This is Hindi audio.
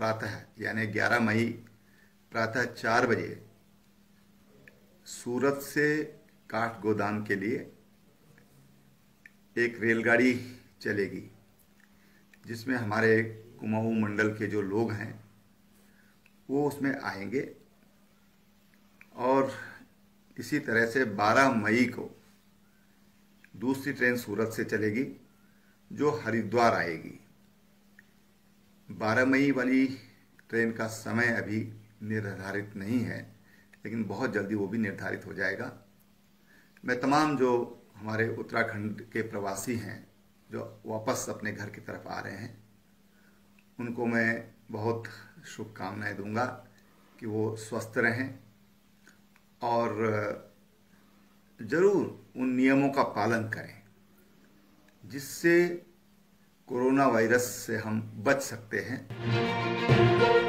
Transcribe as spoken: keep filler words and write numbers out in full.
प्रातः यानी ग्यारह मई प्रातः चार बजे सूरत से काठगोदाम के लिए एक रेलगाड़ी चलेगी, जिसमें हमारे कुमाऊं मंडल के जो लोग हैं वो उसमें आएंगे। और इसी तरह से बारह मई को दूसरी ट्रेन सूरत से चलेगी जो हरिद्वार आएगी। बारह मई वाली ट्रेन का समय अभी निर्धारित नहीं है, लेकिन बहुत जल्दी वो भी निर्धारित हो जाएगा। मैं तमाम जो हमारे उत्तराखंड के प्रवासी हैं जो वापस अपने घर की तरफ आ रहे हैं, उनको मैं बहुत शुभकामनाएं दूंगा कि वो स्वस्थ रहें और ज़रूर उन नियमों का पालन करें जिससे कोरोना वायरस से हम बच सकते हैं।